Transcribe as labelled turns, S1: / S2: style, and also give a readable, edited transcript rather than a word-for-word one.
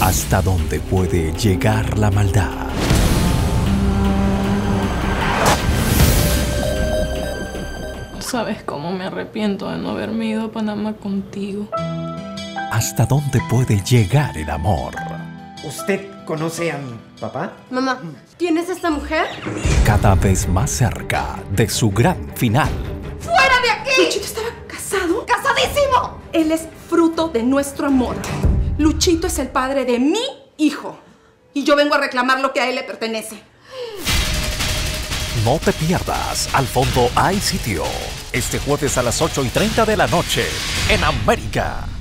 S1: ¿Hasta dónde puede llegar la maldad?
S2: ¿Sabes cómo me arrepiento de no haberme ido a Panamá contigo?
S1: ¿Hasta dónde puede llegar el amor?
S3: ¿Usted conoce a mi papá?
S4: Mamá, ¿quién es esta mujer?
S1: Cada vez más cerca de su gran final.
S4: ¡Fuera de aquí!
S5: Luchito estaba casado.
S4: ¡Casadísimo!
S5: Él es fruto de nuestro amor. Luchito es el padre de mi hijo. Y yo vengo a reclamar lo que a él le pertenece.
S1: No te pierdas Al fondo hay sitio. Este jueves a las 8:30 de la noche en América.